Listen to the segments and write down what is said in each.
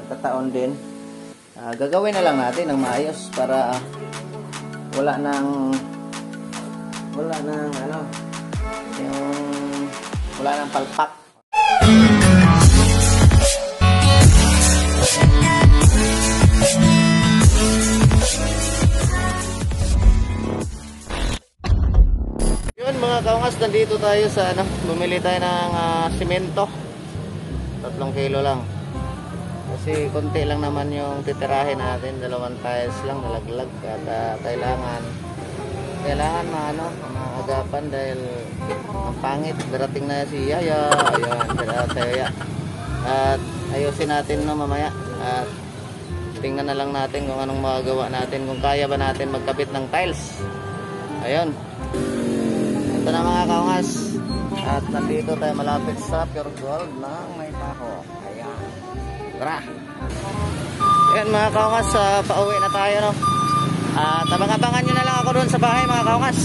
nagkataon din, gagawin na lang natin ng maayos para wala nang ano, yung wala nang palpak. Yun mga kaungas, nandito tayo sa ano, bumili tayo ng simento. 3 kilo lang. Kasi konti lang naman yung titirahin natin, 2 tiles lang nalaglag at kailangan maagapan dahil ang pangit, darating na si Yaya. Ayan, si Yaya. At ayusin natin mamaya at tingnan na lang natin kung anong magagawa natin, kung kaya ba natin magkabit ng tiles. Ayun. Ito na mga kaungas. At nandito tayo malapit sa Pure Gold ng May Taho. Ayan. Tara. Ayan mga kaungas, pauwi na tayo, no? At abang-abangan nyo na lang ako doon sa bahay mga kaungas.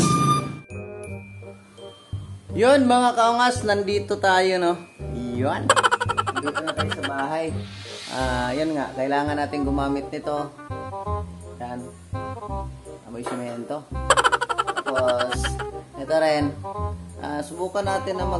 Yun mga kaungas, nandito tayo, no? Yun. Nandito na tayo sa bahay. Yan nga, kailangan natin gumamit nito. Yan. Amoy simento. Tapos ito rin, subukan natin na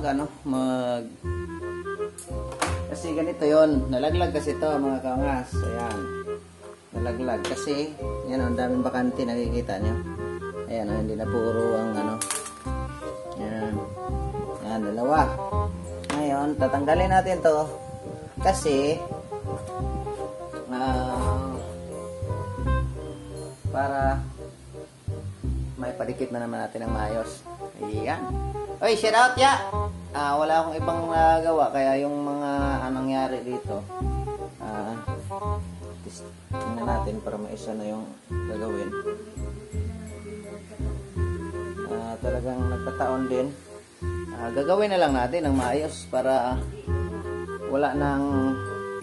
kasi ganito yon, nalaglag kasi ito mga kaungas. Ayan, nalaglag kasi yan, ang daming bakante, nakikita nyo. Ayan, hindi na puro ang yan, yan, dalawa. Ngayon tatanggalin natin to kasi para may padikit na naman natin ng maayos. Ayan. Oy, shout out ya! Wala akong ibang nagawa, kaya yung mga nangyari dito, tingnan natin para maisa na yung gagawin. Talagang nagkataon din. Gagawin na lang natin ng maayos para wala nang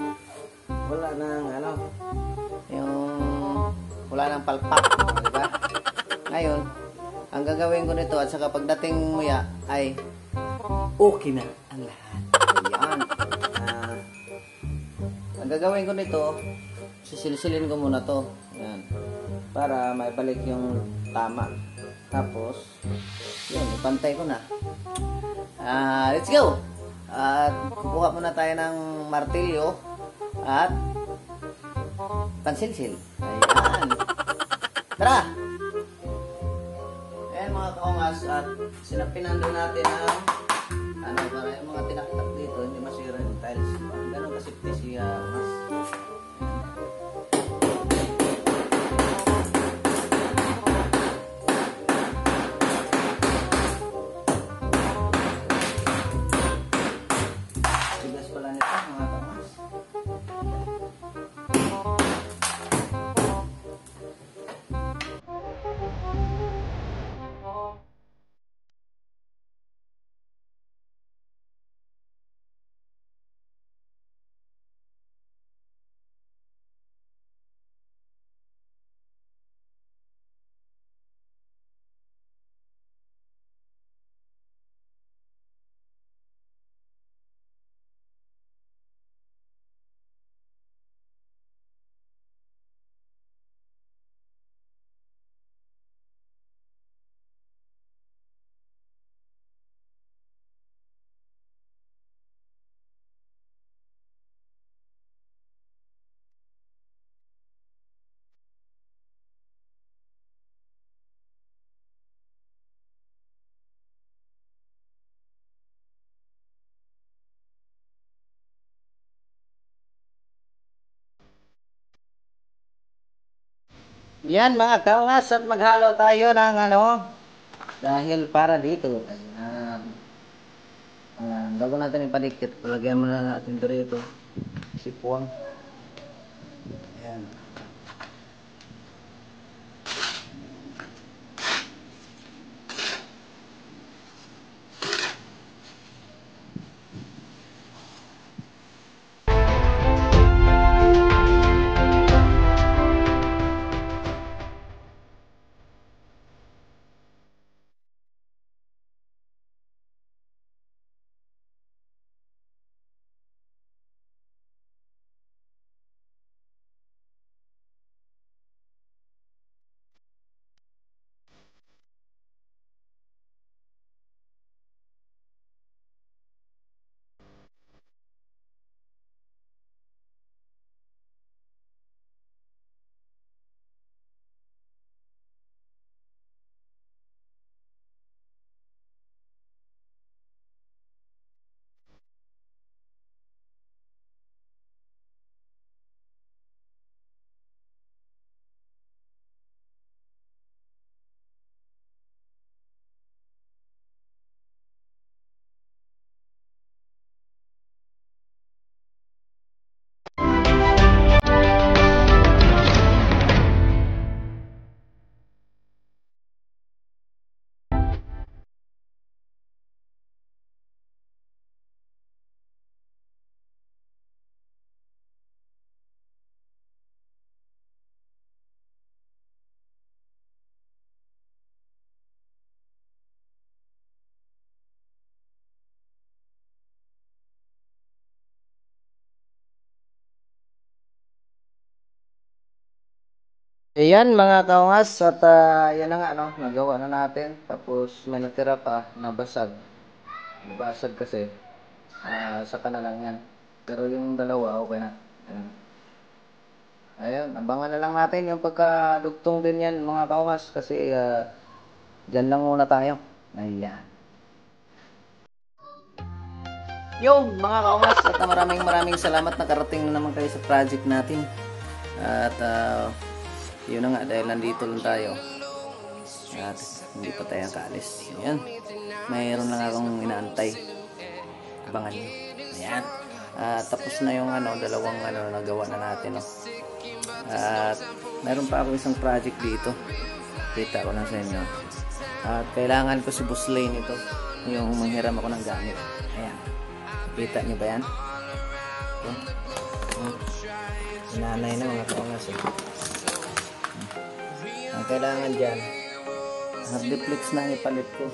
palpak, diba? Ngayon, ang gagawin ko nito at saka pagdating mo ay okay na ang lahat. Ayan. Ang gagawin ko nito, sisilsilin ko muna to. Ayan. Para maibalik yung tama. Tapos, yun, ipantay ko na. Let's go! At kukuha muna tayo ng martilyo at pansilsil. Ayan. Tara! Mga kaungas, at sinapinan doon natin ang para yung mga tinaktak dito hindi masira yung tiles. Ganun kasipti siya mas. Tigas pala nito mga kaungas. Yan mga kaungas, at maghalo tayo ng dahil para dito. Ayan. Bago natin ipadikit, palagyan muna natin ito rito. Sipuang. Ayan. Ayan mga kaungas at yan na nga no, nagawa na natin. Tapos may natira pa na basag. Basag kasi. Saka na lang yan. Pero yung dalawa okay na. Ayan. Ayun, abangan na lang natin yung pagkadugtong din yan mga kaungas kasi dyan lang muna tayo. Ayan. Yo mga kaungas at maraming salamat nakarating na naman kayo sa project natin. At yun na nga dahil nandito lang tayo. At hindi pa tayo kaalis. Ayan. Mayroon lang akong inaantay. Abangan nyo. Ayan. Tapos na yung dalawang nagawa na natin. No? At mayroon pa ako isang project dito. Kita ko lang sa inyo. At kailangan ko si Boss Lane ito. Yung manghiram ako ng gamit. Ayan. Kita nyo ba yan? Nanay na mga kaungas eh. Ang kailangan dyan, hardiplex na ipalit ko.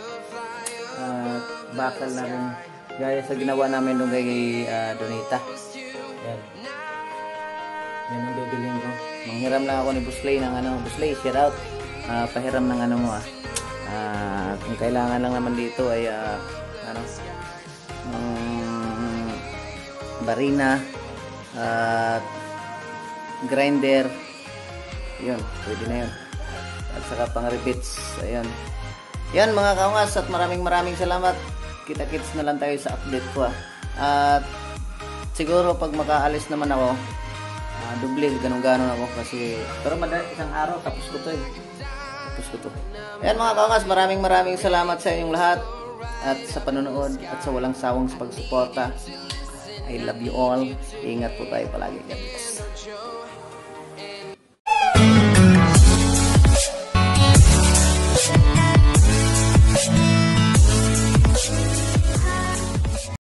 Bakal na rin. Gaya sa ginawa namin doon kay Donita. Yan. Yan ang bibilin ko. Manghiram lang ako ni Busley ng Busley, shout out. Pahiram ng mo kung kailangan lang naman dito ay barina at grinder, yun, pwede na yun, at saka pang repeats. Ayun, yan mga kaungas at maraming salamat. Kita-kits na lang tayo sa update ko at siguro pag makaalis naman ako doble, ganun-ganon ako kasi, pero madali isang araw tapos ko to Ayan mga kaungas, maraming salamat sa inyong lahat at sa panonood at sa walang sawang pagsuporta. I love you all. Ingat po tayo palagi, guys.